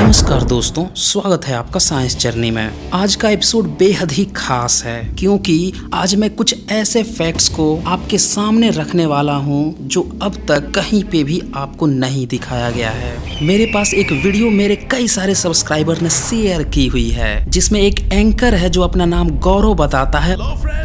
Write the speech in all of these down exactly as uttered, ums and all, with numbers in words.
नमस्कार दोस्तों, स्वागत है आपका साइंस जर्नी में। आज का एपिसोड बेहद ही खास है क्योंकि आज मैं कुछ ऐसे फैक्ट्स को आपके सामने रखने वाला हूं जो अब तक कहीं पे भी आपको नहीं दिखाया गया है। मेरे पास एक वीडियो मेरे कई सारे सब्सक्राइबर ने शेयर की हुई है जिसमें एक एंकर है जो अपना नाम गौरव बताता है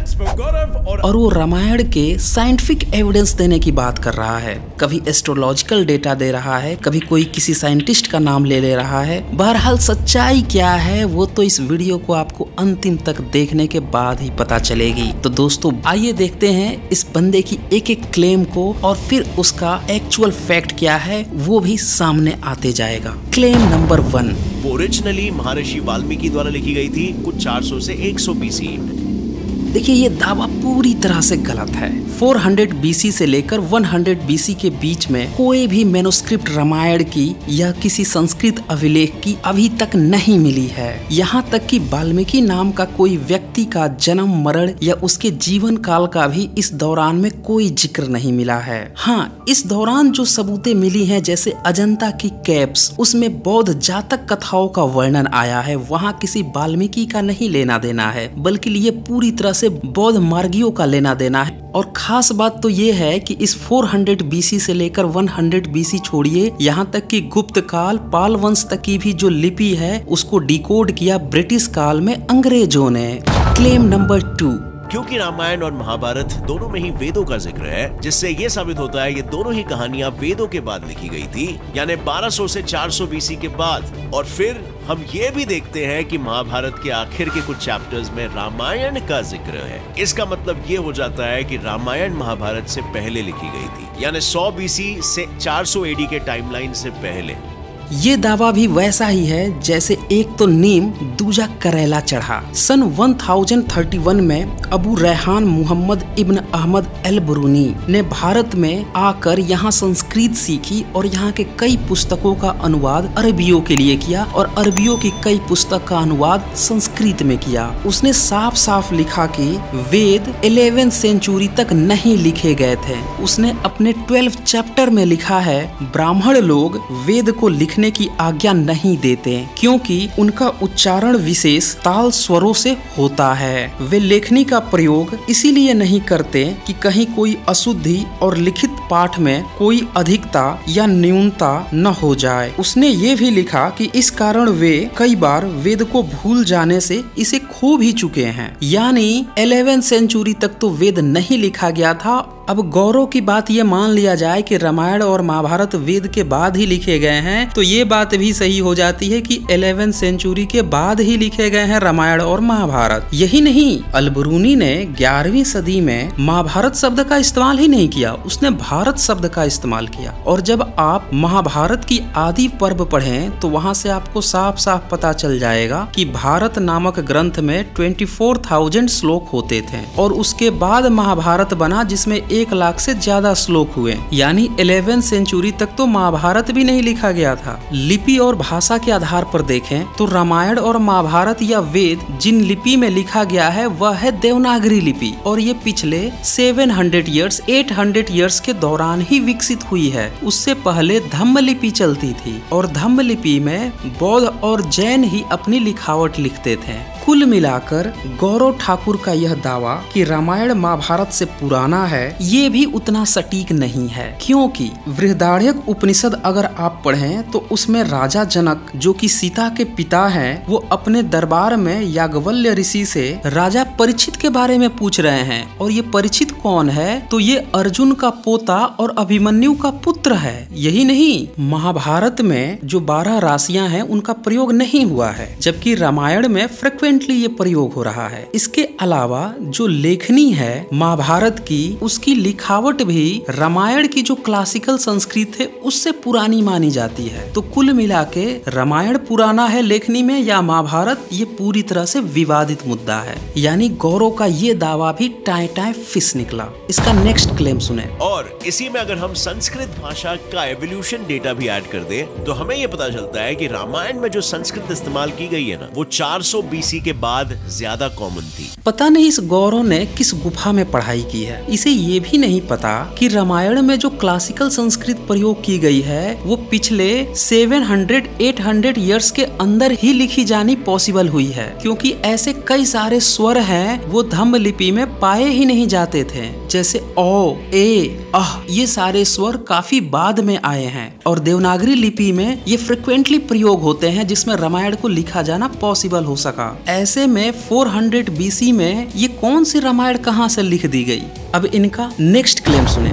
और वो रामायण के साइंटिफिक एविडेंस देने की बात कर रहा है। कभी एस्ट्रोलॉजिकल डेटा दे रहा है, कभी कोई किसी साइंटिस्ट का नाम ले ले रहा है। बहरहाल सच्चाई क्या है वो तो इस वीडियो को आपको अंतिम तक देखने के बाद ही पता चलेगी। तो दोस्तों आइए देखते हैं इस बंदे की एक एक क्लेम को और फिर उसका एक्चुअल फैक्ट क्या है वो भी सामने आते जाएगा। क्लेम नंबर वन, वो ओरिजिनली महर्षि वाल्मीकि द्वारा लिखी गई थी कुछ चार सौ से एक सौ बीसी में। देखिए ये दावा पूरी तरह से गलत है। चार सौ बीसी से लेकर सौ बीसी के बीच में कोई भी मैन्युस्क्रिप्ट रामायण की या किसी संस्कृत अभिलेख की अभी तक नहीं मिली है। यहाँ तक कि वाल्मीकि नाम का कोई व्यक्ति का जन्म मरण या उसके जीवन काल का भी इस दौरान में कोई जिक्र नहीं मिला है। हाँ, इस दौरान जो सबूतें मिली हैं जैसे अजंता की कैप्स, उसमें बौद्ध जातक कथाओं का वर्णन आया है। वहाँ किसी वाल्मीकि का नहीं लेना देना है बल्कि ये पूरी तरह से बौद्ध मार्गियों का लेना देना है। और खास बात तो ये है कि इस चार सौ बीसी से लेकर सौ बीसी छोड़िए, यहाँ तक कि गुप्त काल पाल वंश तक की भी जो लिपि है उसको डिकोड किया ब्रिटिश काल में अंग्रेजों ने। क्लेम नंबर टू, क्योंकि रामायण और महाभारत दोनों में ही वेदों का जिक्र है, जिससे ये साबित होता है ये दोनों ही कहानियां वेदों के बाद लिखी गई थी, यानी बारह सौ से चार सौ बीसी के बाद। और फिर हम ये भी देखते हैं कि महाभारत के आखिर के कुछ चैप्टर्स में रामायण का जिक्र है। इसका मतलब ये हो जाता है कि रामायण महाभारत से पहले लिखी गई थी, यानी सौ बीसी से चार सौ एडी के टाइमलाइन से पहले। ये दावा भी वैसा ही है जैसे एक तो नीम दूजा करेला चढ़ा। सन एक हज़ार इकतीस में अबू रेहान मोहम्मद इब्न अहमद अल बरूनी ने भारत में आकर यहाँ संस्कृत सीखी और यहाँ के कई पुस्तकों का अनुवाद अरबियों के लिए किया और अरबियों की कई पुस्तक का अनुवाद संस्कृत में किया। उसने साफ साफ लिखा कि वेद ग्यारहवीं सेंचुरी तक नहीं लिखे गए थे। उसने अपने बारहवें चैप्टर में लिखा है ब्राह्मण लोग वेद को लिखने की आज्ञा नहीं देते क्योंकि उनका उच्चारण विशेष ताल स्वरों से होता है। वे लेखनी का प्रयोग इसीलिए नहीं करते कि कहीं कोई अशुद्धि और लिखित पाठ में कोई अधिकता या न्यूनता न हो जाए। उसने ये भी लिखा कि इस कारण वे कई बार वेद को भूल जाने से इसे खो भी चुके हैं। यानी ग्यारहवीं सेंचुरी तक तो वेद नहीं लिखा गया था। अब गौरव की बात ये मान लिया जाए कि रामायण और महाभारत वेद के बाद ही लिखे गए हैं तो ये बात भी सही हो जाती है कि ग्यारहवीं सेंचुरी के बाद ही लिखे गए हैं रामायण और महाभारत। यही नहीं, अल बरूनी ने ग्यारहवीं सदी में महाभारत शब्द का इस्तेमाल ही नहीं किया, उसने भारत शब्द का इस्तेमाल किया। और जब आप महाभारत की आदि पर्व पढ़ें तो वहाँ से आपको साफ साफ पता चल जाएगा कि भारत नामक ग्रंथ में चौबीस हज़ार श्लोक होते थे और उसके बाद महाभारत बना जिसमें एक लाख से ज्यादा श्लोक हुए। यानी ग्यारहवीं सेंचुरी तक तो महाभारत भी नहीं लिखा गया था। लिपि और भाषा के आधार पर देखें तो रामायण और महाभारत या वेद जिन लिपि में लिखा गया है वह है देवनागरी लिपि और ये पिछले सात सौ इयर्स आठ सौ इयर्स के दौरान ही विकसित हुई है। उससे पहले धम्म लिपि चलती थी और धम्म लिपि में बौद्ध और जैन ही अपनी लिखावट लिखते थे। कुल मिलाकर गौरव ठाकुर का यह दावा कि रामायण महाभारत से पुराना है ये भी उतना सटीक नहीं है क्योंकि बृहदारण्यक उपनिषद अगर आप पढ़ें तो उसमें राजा जनक जो कि सीता के पिता हैं वो अपने दरबार में याज्ञवल्क्य ऋषि से राजा परीक्षित के बारे में पूछ रहे हैं। और ये परीक्षित कौन है तो ये अर्जुन का पोता और अभिमन्यु का पुत्र है। यही नहीं, महाभारत में जो बारह राशियां हैं उनका प्रयोग नहीं हुआ है जबकि रामायण में फ्रिक्वेंट ये प्रयोग हो रहा है। इसके अलावा जो लेखनी है महाभारत की उसकी लिखावट भी रामायण की जो क्लासिकल संस्कृत है उससे पुरानी मानी जाती है। तो कुल मिला के रामायण पुराना है लेखनी में या महाभारत, ये पूरी तरह से विवादित मुद्दा है। यानी गौरव का ये दावा भी टाए टाए फिस निकला। इसका नेक्स्ट क्लेम सुने। और इसी में अगर हम संस्कृत भाषा का एवोल्यूशन डेटा भी ऐड कर दे तो हमें ये पता चलता है कि रामायण में जो संस्कृत इस्तेमाल की गई है ना वो चार सौ बीसी के बाद ज्यादा कॉमन थी। पता नहीं इस गौरव ने किस गुफा में पढ़ाई की है। इसे ये ये भी नहीं पता कि रामायण में जो क्लासिकल संस्कृत प्रयोग की गई है वो पिछले सात सौ आठ सौ इयर्स के अंदर ही लिखी जानी पॉसिबल हुई है, क्योंकि ऐसे कई सारे स्वर हैं वो धम्म लिपि में पाए ही नहीं जाते थे, जैसे ओ, ए, अह, ये सारे स्वर काफी बाद में आए हैं और देवनागरी लिपि में ये फ्रिक्वेंटली प्रयोग होते हैं, जिसमें रामायण को लिखा जाना पॉसिबल हो सका। ऐसे में चार सौ बीसी में ये कौन सी रामायण कहां से लिख दी गई? अब इनका नेक्स्ट क्लेम सुने।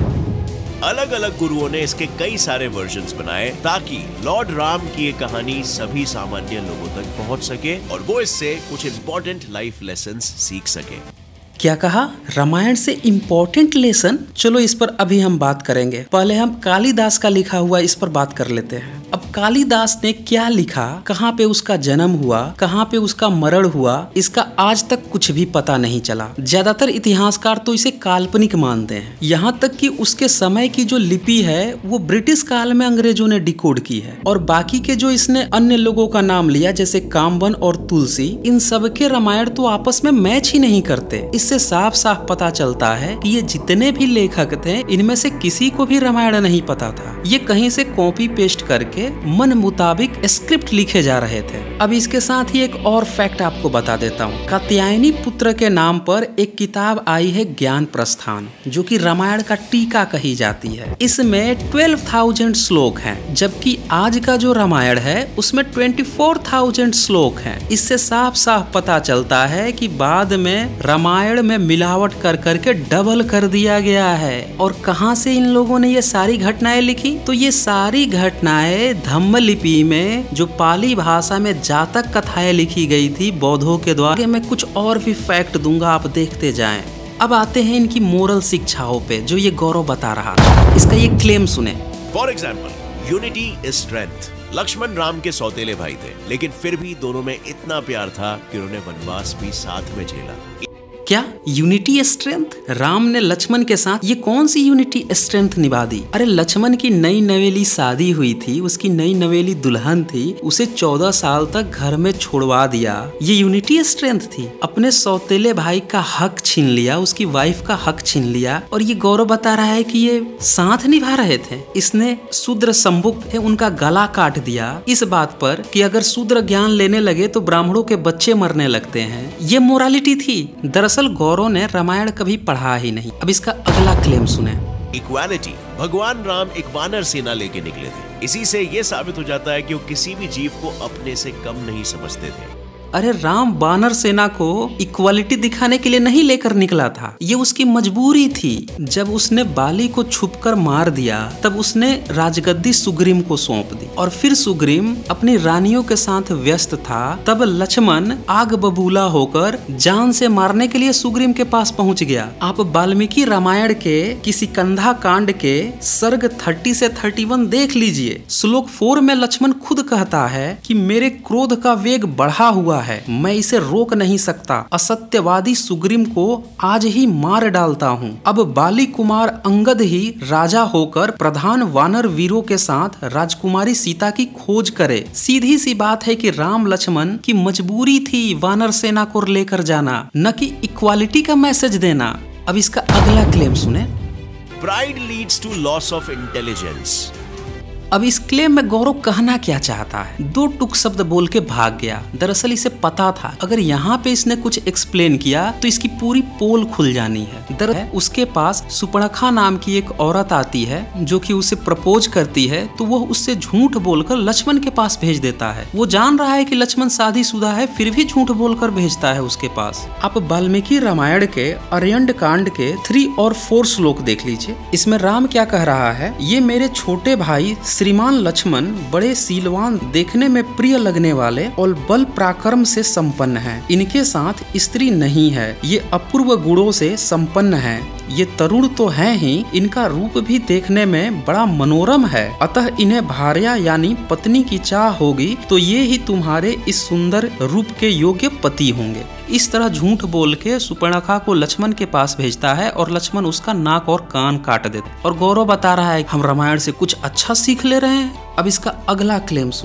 अलग अलग गुरुओं ने इसके कई सारे वर्जन्स बनाए ताकि लॉर्ड राम की ये कहानी सभी सामान्य लोगों तक पहुंच सके और वो इससे कुछ इंपॉर्टेंट लाइफ लेसन्स सीख सके। क्या कहा? रामायण से इम्पोर्टेंट लेसन? चलो इस पर अभी हम बात करेंगे। पहले हम कालिदास का लिखा हुआ इस पर बात कर लेते हैं। अब कालिदास ने क्या लिखा, कहाँ पे उसका जन्म हुआ, कहाँ पे उसका मरण हुआ, इसका आज तक कुछ भी पता नहीं चला। ज्यादातर इतिहासकार तो इसे काल्पनिक मानते हैं। यहाँ तक कि उसके समय की जो लिपि है वो ब्रिटिश काल में अंग्रेजों ने डिकोड की है और बाकी के जो इसने अन्य लोगों का नाम लिया जैसे कामवन और तुलसी, इन सब के रामायण तो आपस में मैच ही नहीं करते। इससे साफ साफ पता चलता है कि ये जितने भी लेखक थे इनमें से किसी को भी रामायण नहीं पता था। ये कहीं से कॉपी पेस्ट करके मन मुताबिक स्क्रिप्ट लिखे जा रहे थे। अब इसके साथ ही एक और फैक्ट आपको बता देता हूँ। कात्यायनी पुत्र के नाम पर एक किताब आई है ज्ञान प्रस्थान, जो कि रामायण का टीका कही जाती है। इसमें बारह हज़ार श्लोक हैं, जबकि आज का जो रामायण है उसमें चौबीस हज़ार श्लोक हैं। इससे साफ साफ पता चलता है कि बाद में रामायण में मिलावट कर करके डबल कर दिया गया है। और कहां से इन लोगों ने ये सारी घटनाएं लिखी? तो ये सारी घटनाएं धम्म लिपि में जो पाली भाषा में जातक कथाएं लिखी गई थी बौद्धों के द्वारा। मैं कुछ और भी फैक्ट दूंगा, आप देखते जाएं। अब आते हैं इनकी मोरल शिक्षाओं पे जो ये गौरव बता रहा था। इसका ये क्लेम सुने। For example, unity is strength. Lakshman Ram के सौतेले भाई थे, लेकिन फिर भी दोनों में इतना प्यार था कि उन्होंने वनवास भी साथ में झेला। क्या यूनिटी स्ट्रेंथ? राम ने लक्ष्मण के साथ ये कौन सी यूनिटी स्ट्रेंथ निभा दी? अरे लक्ष्मण की नई नवेली शादी हुई थी, उसकी नई नवेली दुल्हन थी, उसे चौदह साल तक घर में छोड़वा दिया। ये यूनिटी स्ट्रेंथ थी। अपने सौतेले भाई का हक छीन लिया, उसकी वाइफ का हक छीन लिया और ये गौरव बता रहा है कि ये साथ निभा रहे थे। इसने शूद्र संभुक थे उनका गला काट दिया इस बात पर कि अगर शूद्र ज्ञान लेने लगे तो ब्राह्मणों के बच्चे मरने लगते हैं। ये मोरालिटी थी। दरअसल गौरव ने रामायण कभी पढ़ा ही नहीं। अब इसका अगला क्लेम सुने। इक्वालिटी। भगवान राम एक वानर सेना लेके निकले थे। इसी से ये साबित हो जाता है कि वो किसी भी जीव को अपने से कम नहीं समझते थे। अरे राम वानर सेना को इक्वालिटी दिखाने के लिए नहीं लेकर निकला था, ये उसकी मजबूरी थी। जब उसने बाली को छुपकर मार दिया तब उसने राजगद्दी सुग्रीव को सौंप दी और फिर सुग्रीव अपनी रानियों के साथ व्यस्त था। तब लक्ष्मण आग बबूला होकर जान से मारने के लिए सुग्रीव के पास पहुंच गया। आप वाल्मीकि रामायण के किसी कंधा कांड के सर्ग तीस से इकतीस देख लीजिए। श्लोक फोर में लक्ष्मण खुद कहता है कि मेरे क्रोध का वेग बढ़ा हुआ है, मैं इसे रोक नहीं सकता। असत्यवादी सुग्रीव को आज ही मार डालता हूँ। अब बाली कुमार अंगद ही राजा होकर प्रधान वानर वीरों के साथ राजकुमारी सीता की खोज करे। सीधी सी बात है कि राम लक्ष्मण की मजबूरी थी वानर सेना को लेकर जाना, न कि इक्वालिटी का मैसेज देना। अब इसका अगला क्लेम सुने। Pride leads to loss of intelligence. अब इस क्लेम में गौरव कहना क्या चाहता है? दो टुक शब्द बोल के भाग गया। दरअसल इसे पता था अगर यहाँ पे इसने कुछ एक्सप्लेन किया तो इसकी पूरी पोल खुल जानी है। दरअसल उसके पास सुपर्णखा नाम की एक औरत आती है जो कि उसे प्रपोज करती है, तो वो उससे झूठ बोलकर लक्ष्मण के पास भेज देता है। वो जान रहा है कि लक्ष्मण शादीशुदा है, फिर भी झूठ बोलकर भेजता है उसके पास। आप वाल्मीकि रामायण के अरण्य कांड के थ्री और फोर श्लोक देख लीजिए। इसमें राम क्या कह रहा है? ये मेरे छोटे भाई श्रीमान लक्ष्मण बड़े सीलवान, देखने में प्रिय लगने वाले और बल पराक्रम से संपन्न हैं। इनके साथ स्त्री नहीं है, ये अपूर्व गुणों से संपन्न हैं। ये तरुण तो हैं ही, इनका रूप भी देखने में बड़ा मनोरम है। अतः इन्हें भार्या यानी पत्नी की चाह होगी तो ये ही तुम्हारे इस सुंदर रूप के योग्य पति होंगे। इस तरह झूठ बोल के सुपर्णखा को लक्ष्मण के पास भेजता है और लक्ष्मण उसका नाक और कान काट देता है। और गौरव बता रहा है हम रामायण से कुछ अच्छा सीख ले रहे हैं। अब इसका अगला क्लेम सुने।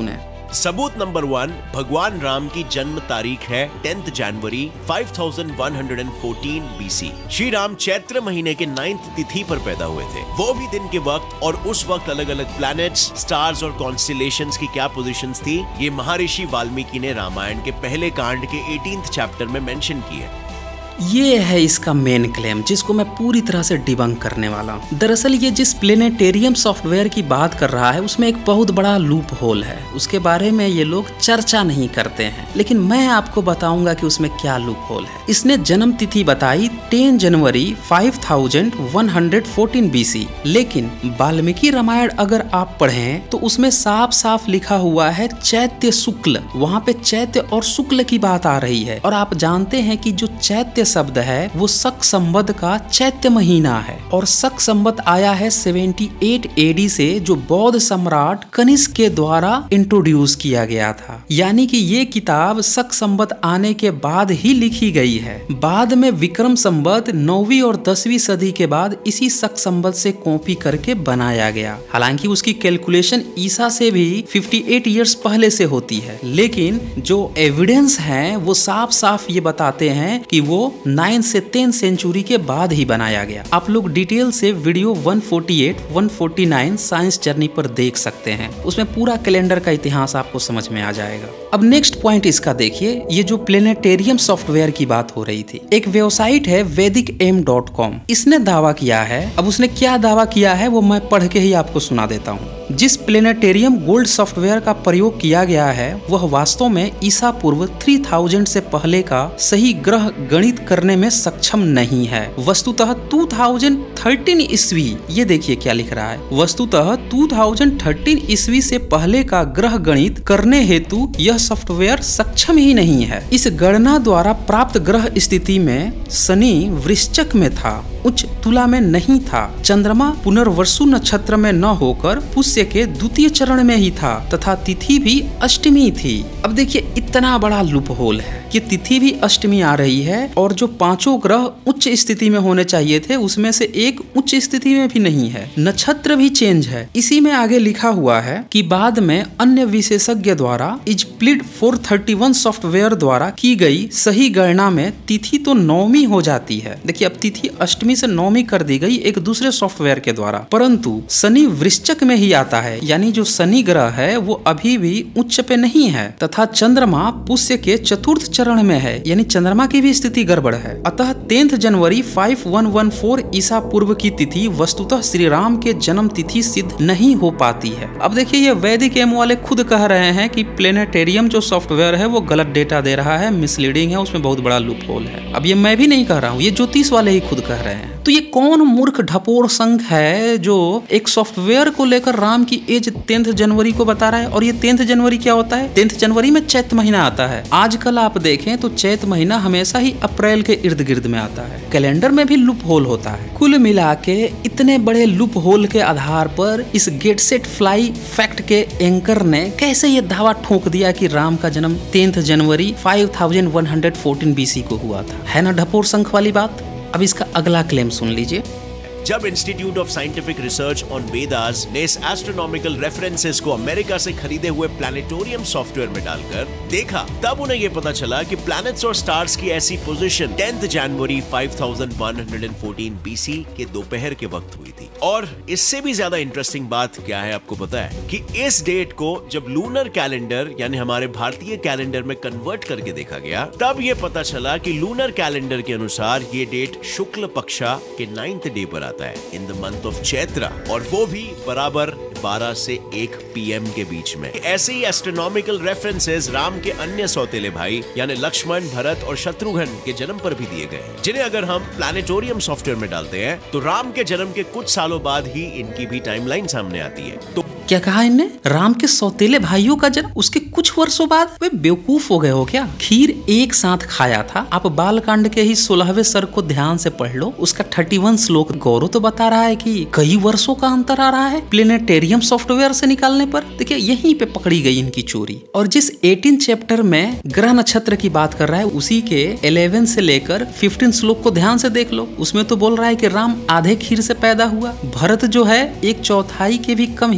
सबूत नंबर वन, भगवान राम की जन्म तारीख है tenth January five thousand one hundred fourteen BC. Shri Ram Chaitra महीने के नाइन्थ तिथि पर पैदा हुए थे, वो भी दिन के वक्त, और उस वक्त अलग अलग प्लैनेट्स, स्टार्स और कॉन्स्टेलेशंस की क्या पोजीशंस थी, ये महर्षि वाल्मीकि ने रामायण के पहले कांड के एटीन्थ चैप्टर में मेंशन की है। ये है इसका मेन क्लेम, जिसको मैं पूरी तरह से डिबंक करने वाला हूँ। दरअसल ये जिस प्लेनेटेरियम सॉफ्टवेयर की बात कर रहा है उसमें एक बहुत बड़ा लूप होल है, उसके बारे में ये लोग चर्चा नहीं करते हैं, लेकिन मैं आपको बताऊंगा कि उसमें क्या लूप होल है। इसने जन्म तिथि बताई ten January five thousand one hundred fourteen BC, लेकिन वाल्मीकि रामायण अगर आप पढ़ें तो उसमें साफ साफ लिखा हुआ है चैत्य शुक्ल, वहाँ पे चैत्य और शुक्ल की बात आ रही है। और आप जानते हैं कि जो चैत्य शब्द है वो शक संवत का चैत्य महीना है, और शक संवत आया है अठहत्तर एडी से, जो बौद्ध सम्राट कनिष्क के द्वारा इंट्रोड्यूस किया गया था। यानी कि ये किताब शक संवत आने के बाद ही लिखी गई है। बाद में विक्रम संवत नौवीं और दसवीं सदी के बाद इसी शक संवत से कॉपी करके बनाया गया। हालांकि उसकी कैलकुलेशन ईसा से भी अट्ठावन इयर्स पहले से होती है, लेकिन जो एविडेंस है वो साफ साफ ये बताते हैं कि वो नाइन से टेन सेंचुरी के बाद ही बनाया गया। आप लोग डिटेल से video one forty eight, one forty nine science journey पर देख सकते हैं, उसमें पूरा कैलेंडर का इतिहास आपको समझ में आ जाएगा। अब नेक्स्ट पॉइंट इसका देखिए, ये जो प्लेनेटेरियम सॉफ्टवेयर की बात हो रही थी, एक वेबसाइट है वैदिक एम डॉट कॉम, इसने दावा किया है। अब उसने क्या दावा किया है वो मैं पढ़ के ही आपको सुना देता हूँ। जिस प्लेनेटेरियम गोल्ड सॉफ्टवेयर का प्रयोग किया गया है वह वास्तव में ईसा पूर्व तीन हज़ार से पहले का सही ग्रह गणित करने में सक्षम नहीं है। वस्तुतः दो हज़ार तेरह ईस्वी, ये देखिए क्या लिख रहा है, वस्तुतः दो हज़ार तेरह ईस्वी से पहले का ग्रह गणित करने हेतु यह सॉफ्टवेयर सक्षम ही नहीं है। इस गणना द्वारा प्राप्त ग्रह स्थिति में शनि वृश्चिक में था, उच्च तुला में नहीं था, चंद्रमा पुनर्वसु नक्षत्र में न होकर पुष्य के द्वितीय चरण में ही था, तथा तिथि भी अष्टमी थी। अब देखिए इतना बड़ा लूप होल है कि तिथि भी अष्टमी आ रही है, और जो पांचों ग्रह उच्च स्थिति में होने चाहिए थे उसमें से एक उच्च स्थिति में भी नहीं है, नक्षत्र भी चेंज है। इसी में आगे लिखा हुआ है कि बाद में अन्य विशेषज्ञ द्वारा इजप्लिड चार सौ इकतीस सॉफ्टवेयर द्वारा की गई सही गणना में तिथि तो नौमी हो जाती है। देखिए अब तिथि अष्टमी से नौमी कर दी गई एक दूसरे सॉफ्टवेयर के द्वारा, परंतु शनि वृश्चिक में ही आता है, यानी जो शनि ग्रह है वो अभी भी उच्च पे नहीं है, तथा चंद्रमा पुष्य के चतुर्थ चरण में है, यानी चंद्रमा की भी स्थिति गड़बड़ है। अतः tenth January five one one four ईसा पूर्व की तिथि वस्तुतः श्री राम के जन्म तिथि सिद्ध नहीं हो पाती है। अब देखिए ये वैदिक एम वाले खुद कह रहे हैं कि प्लेनेटेरियम जो सॉफ्टवेयर है वो गलत डेटा दे रहा है, मिसलीडिंग है, उसमें बहुत बड़ा लूप होल है। अब ये मैं भी नहीं कह रहा हूँ, ये ज्योतिष वाले ही खुद कह रहे हैं। तो ये कौन मूर्ख ढपोर संघ है जो एक सॉफ्टवेयर को लेकर राम की एज टेंथ जनवरी को बता रहा है? और ये टेंथ जनवरी क्या होता है? टेंथ जनवरी में चैत महीना आता है। आजकल आप देखें तो चैत महीना हमेशा ही अप्रैल के इर्द गिर्द में आता है। कैलेंडर में भी लूप होल होता है। कुल मिला के इतने बड़े लूप होल के आधार पर इस गेट सेट फ्लाई फैक्ट के एंकर ने कैसे ये दावा ठोक दिया कि राम का जन्म tenth January five thousand one hundred fourteen BC को हुआ था? है ना ढपोर संघ वाली बात। अब इसका अगला क्लेम सुन लीजिए। जब institute of scientific research on Vedas ने इस एस्ट्रोनॉमिकल रेफरेंसेस को अमेरिका से खरीदे हुए प्लैनेटोरियम सॉफ्टवेयर में डालकर देखा, तब उन्हें यह पता चला कि प्लैनेट्स और स्टार्स की ऐसी position tenth January five thousand one hundred fourteen BC के दोपहर के वक्त हुई थी। और इससे भी ज्यादा इंटरेस्टिंग बात क्या है आपको पता है कि इस डेट को जब लूनर कैलेंडर यानी हमारे भारतीय कैलेंडर में कन्वर्ट करके देखा गया, तब यह पता चला कि लूनर कैलेंडर के अनुसार ये डेट शुक्ल पक्षा के नाइन्थ डे पर आता है, in the month of Chaitra, और वो भी बराबर बारह से एक पीएम के बीच में। ऐसे ही एस्ट्रोनॉमिकल रेफरेंसेस राम के अन्य सौतेले भाई यानी लक्ष्मण, भरत और शत्रुघ्न के जन्म पर भी दिए गए हैं, जिन्हें अगर हम प्लैनेटोरियम सॉफ्टवेयर में डालते हैं तो राम के जन्म के कुछ सालों बाद ही इनकी भी टाइमलाइन सामने आती है। तो क्या कहा इनने? राम के सौतेले भाइयों का जन्म उसके कुछ वर्षों बाद? वे बेवकूफ हो गए हो क्या? खीर एक साथ खाया था। आप बालकांड के ही सोलहवें सर्ग को ध्यान से पढ़ लो, उसका इकतीस श्लोक गौरव तो बता रहा है कि कई वर्षों का अंतर आ रहा है प्लेनेटेरियम सॉफ्टवेयर से निकालने पर। देखिए यहीं पे पकड़ी गई इनकी चोरी। और जिस अठारहवें चैप्टर में ग्रह नक्षत्र की बात कर रहा है उसी के ग्यारह से लेकर पंद्रह श्लोक को ध्यान से देख लो, उसमें तो बोल रहा है कि राम आधे खीर से पैदा हुआ। भरत जो है एक चौथाई के भी कम हिस्से के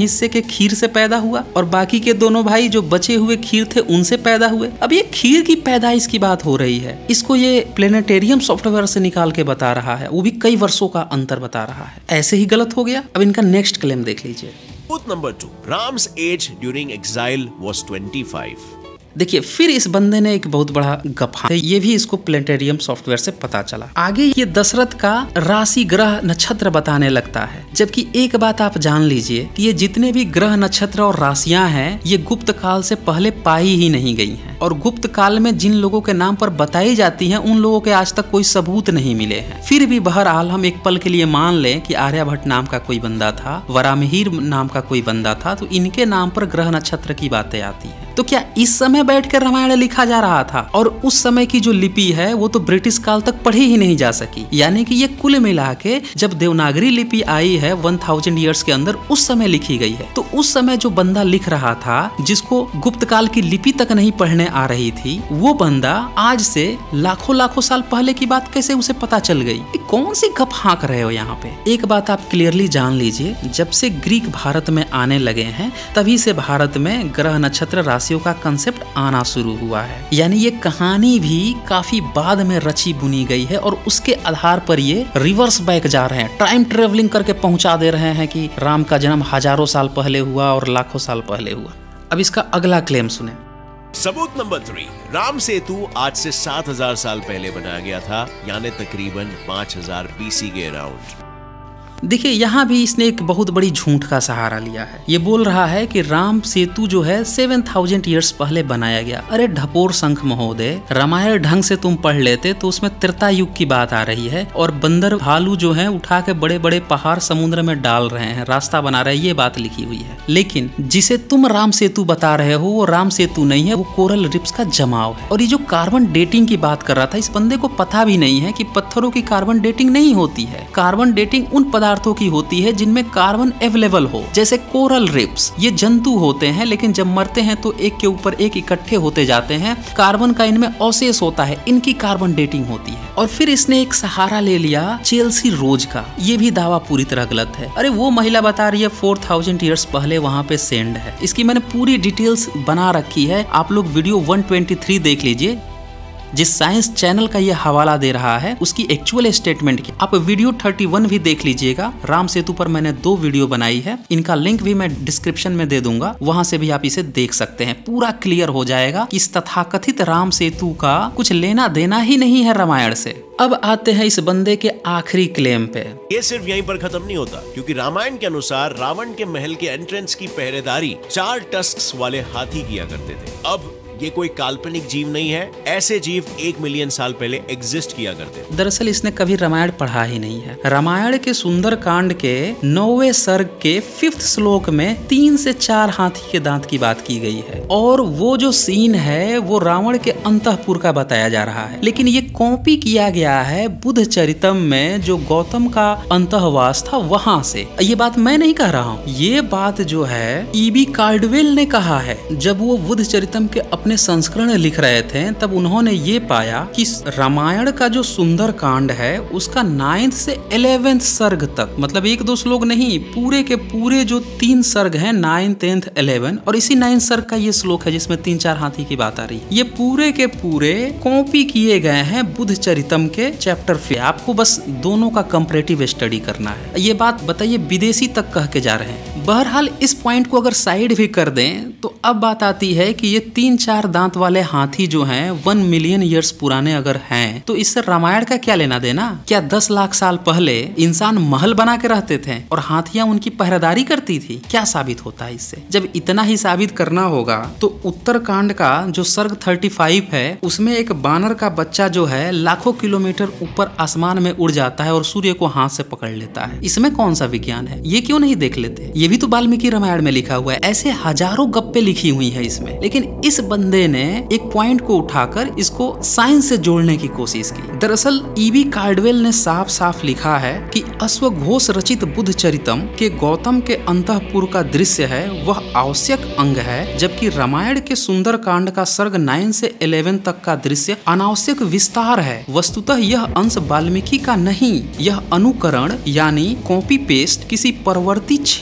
खीर से पैदा हुआ और बाकी के दोनों भाई जो बचे हुए खीर थे उनसे पैदा हुए। अब ये खीर की पैदाइश की बात हो रही है, इसको ये प्लेनेटेरियम सॉफ्टवेयर से निकाल के बता रहा है, वो भी कई वर्षों का अंतर बता रहा है। ऐसे ही गलत हो गया। अब इनका नेक्स्ट क्लेम देख लीजिए। Number two, Ram's age during exile was पच्चीस। देखिए फिर इस बंदे ने एक बहुत बड़ा गफा, ये भी इसको प्लेनेटेरियम सॉफ्टवेयर से पता चला। आगे ये दशरथ का राशि ग्रह नक्षत्र बताने लगता है, जबकि एक बात आप जान लीजिए कि ये जितने भी ग्रह नक्षत्र और राशियां हैं ये गुप्त काल से पहले पाई ही नहीं गई हैं, और गुप्त काल में जिन लोगों के नाम पर बताई जाती हैं उन लोगों के आज तक कोई सबूत नहीं मिले हैं। फिर भी बहरहाल हम एक पल के लिए मान लें कि आर्यभट्ट नाम का कोई बंदा था, वरामिहिर नाम का कोई बंदा था, तो इनके नाम पर ग्रह नक्षत्र की बातें आती है। तो क्या इस समय बैठकर रामायण लिखा जा रहा था? और उस समय की जो लिपि है वो तो ब्रिटिश काल तक पढ़ी ही नहीं जा सकी, यानी कि ये कुल मिला के जब देवनागरी लिपि आई है वन थाउजेंड ईयर्स के अंदर, उस समय लिखी गई है। तो उस समय जो बंदा लिख रहा था, जिसको गुप्त काल की लिपि तक नहीं पढ़ने आ रही थी, वो बंदा आज से लाखों लाखों साल पहले की बात कैसे उसे पता चल गई? कौन सी गप हाँक रहे हो यहाँ पे? एक बात आप क्लियरली जान लीजिए, जब से ग्रीक भारत में आने लगे हैं तभी से भारत में ग्रह नक्षत्र राशियों का कंसेप्ट आना शुरू हुआ है। यानी ये कहानी भी काफी बाद में रची बुनी गई है और उसके आधार पर ये रिवर्स बैक जा रहे हैं, टाइम ट्रेवलिंग करके पहुंचा दे रहे हैं कि राम का जन्म हजारों साल पहले हुआ और लाखों साल पहले हुआ। अब इसका अगला क्लेम सुने। सबूत नंबर थ्री, राम सेतु आज से सात हजार साल पहले बनाया गया था, यानी तकरीबन पाँच हजार बीसी के अराउंड। देखिए यहाँ भी इसने एक बहुत बड़ी झूठ का सहारा लिया है। ये बोल रहा है कि राम सेतु जो है सेवन थाउजेंड ईयर्स पहले बनाया गया। अरे ढपोर शंख महोदय, रामायण ढंग से तुम पढ़ लेते तो उसमें त्रेता युग की बात आ रही है और बंदर भालू जो है उठा के बड़े बड़े पहाड़ समुद्र में डाल रहे हैं, रास्ता बना रहे हैं, ये बात लिखी हुई है। लेकिन जिसे तुम राम सेतु बता रहे हो वो राम सेतु नहीं है, वो कोरल रिप्स का जमाव है। और ये जो कार्बन डेटिंग की बात कर रहा था, इस बंदे को पता भी नहीं है कि पत्थरों की कार्बन डेटिंग नहीं होती है। कार्बन डेटिंग उन पदार्थों की होती है जिनमें कार्बन अवेलेबल हो, जैसे कोरल रिप्स। ये जंतु होते हैं लेकिन जब मरते हैं तो एक के ऊपर एक इकट्ठे होते जाते हैं, कार्बन का इनमें अवशेष होता है, इनकी कार्बन डेटिंग होती है। और फिर इसने एक सहारा ले लिया चेल्सी रोज का। ये भी दावा पूरी तरह गलत है। अरे वो महिला बता रही है फोर थाउजेंड ईयर्स पहले वहां पे सेंड है। इसकी मैंने पूरी डिटेल्स बना रखी है, आप लोग वीडियो वन ट्वेंटी थ्री देख लीजिए। जिस साइंस चैनल का ये हवाला दे रहा है उसकी एक्चुअल स्टेटमेंट की आप वीडियो थर्टी वन भी देख लीजिएगा। राम सेतु पर मैंने दो वीडियो बनाई है, इनका लिंक भी मैं डिस्क्रिप्शन में दे दूंगा, वहां से भी आप इसे देख सकते हैं। पूरा क्लियर हो जाएगा कि इस तथाकथित राम सेतु का कुछ लेना देना ही नहीं है रामायण से। अब आते हैं इस बंदे के आखिरी क्लेम पे। ये सिर्फ यहीं पर खत्म नहीं होता, क्योंकि रामायण के अनुसार रावण के महल के एंट्रेंस की पहरेदारी चार टस्क्स वाले हाथी किया करते थे। अब ये कोई काल्पनिक जीव नहीं है, ऐसे जीव एक मिलियन साल पहले एग्जिस्ट किया करते। दरअसल इसने कभी रामायण पढ़ा ही नहीं है। रामायण के सुंदर कांड के नौवे सर्ग के फिफ्थ श्लोक में तीन से चार हाथी के दांत की बात की गई है और वो जो सीन है वो रावण के अंतःपुर का बताया जा रहा है, लेकिन ये कॉपी किया गया है बुद्ध चरितम में जो गौतम का अंतःवास था वहां से। ये बात मैं नहीं कह रहा हूँ, ये बात जो है ईबी कार्डवेल ने कहा है। जब वो बुद्ध चरितम के अपने संस्करण लिख रहे थे तब उन्होंने ये पाया कि रामायण का जो सुंदर कांड है उसका नाइन्थ से इलेवेंथ सर्ग तक, मतलब एक दो श्लोक नहीं, पूरे के पूरे जो तीन सर्ग हैं, नाइन टेंथ इलेवन, और इसी नाइन्थ सर्ग का ये श्लोक है जिसमें तीन चार हाथी की बात आ रही है। ये पूरे के पूरे कॉपी किए गए हैं बुद्ध चरितम के चैप्टर पे। आपको बस दोनों का कंपैरेटिव स्टडी करना है। ये बात बताइए विदेशी तक कह के जा रहे हैं। बहरहाल इस पॉइंट को अगर साइड भी कर दें तो अब बात आती है कि ये तीन चार दांत वाले हाथी जो हैं वन मिलियन ईयर्स पुराने अगर हैं तो इससे रामायण का क्या लेना देना? क्या दस लाख साल पहले इंसान महल बना के रहते थे और हाथियां उनकी पहरेदारी करती थी? क्या साबित होता है इससे? जब इतना ही साबित करना होगा तो उत्तरकांड का जो सर्ग थर्टी फाइव है उसमें एक बानर का बच्चा जो है लाखों किलोमीटर ऊपर आसमान में उड़ जाता है और सूर्य को हाथ से पकड़ लेता है। इसमें कौन सा विज्ञान है? ये क्यों नहीं देख लेते? ये भी तो वाल्मीकि रामायण में लिखा हुआ है। ऐसे हजारों गप्पे लिखी हुई है इसमें, लेकिन इस बंदे ने एक पॉइंट को उठाकर इसको साइंस से जोड़ने की कोशिश की। दरअसल ईबी कार्डवेल ने साफ साफ लिखा है कि अश्वघोष रचित बुद्ध चरितम के गौतम के अंतःपुर का दृश्य है वह आवश्यक अंग है, जबकि रामायण के सुंदर कांड का सर्ग नाइन से इलेवन तक का दृश्य अनावश्यक विस्तार है। वस्तुतः यह अंश वाल्मीकि का नहीं, यह अनुकरण यानी कॉपी पेस्ट किसी परवर्ती छेपक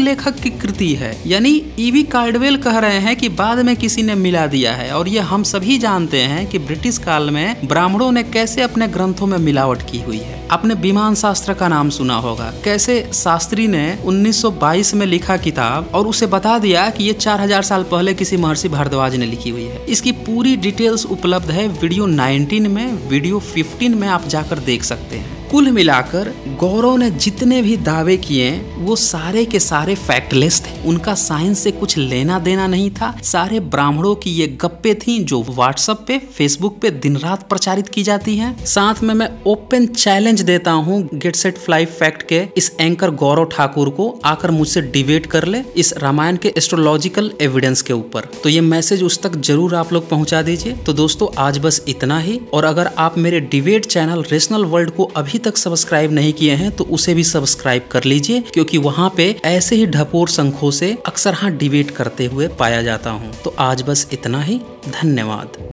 लेखक की कृति है। यानी ईवी कार्डवेल कह रहे हैं कि बाद में किसी ने मिला दिया है। और ये हम सभी जानते हैं कि ब्रिटिश काल में ब्राह्मणों ने कैसे अपने ग्रंथों में मिलावट की हुई है। आपने विमान शास्त्र का नाम सुना होगा, कैसे शास्त्री ने उन्नीस सौ बाईस में लिखा किताब और उसे बता दिया कि ये चार हज़ार साल पहले किसी महर्षि भारद्वाज ने लिखी हुई है। इसकी पूरी डिटेल्स उपलब्ध है वीडियो नाइनटीन में, वीडियो फिफ्टीन में आप जाकर देख सकते हैं। कुल मिलाकर गौरव ने जितने भी दावे किए वो सारे के सारे फैक्टलेस थे। उनका साइंस से कुछ लेना देना नहीं था। सारे ब्राह्मणों की ये गप्पे थी जो व्हाट्सएप पे, फेसबुक पे दिन रात प्रचारित की जाती हैं। साथ में मैं ओपन चैलेंज देता हूँ गेट सेट फ्लाई फैक्ट के इस एंकर गौरव ठाकुर को, आकर मुझसे डिबेट कर ले इस रामायण के एस्ट्रोलॉजिकल एविडेंस के ऊपर। तो ये मैसेज उस तक जरूर आप लोग पहुंचा दीजिए। तो दोस्तों आज बस इतना ही। और अगर आप मेरे डिबेट चैनल रेशनल वर्ल्ड को अभी तक सब्सक्राइब नहीं किए हैं तो उसे भी सब्सक्राइब कर लीजिए, क्योंकि वहां पे ऐसे ही ढपोर शंखों से अक्सर हाँ डिबेट करते हुए पाया जाता हूं। तो आज बस इतना ही। धन्यवाद।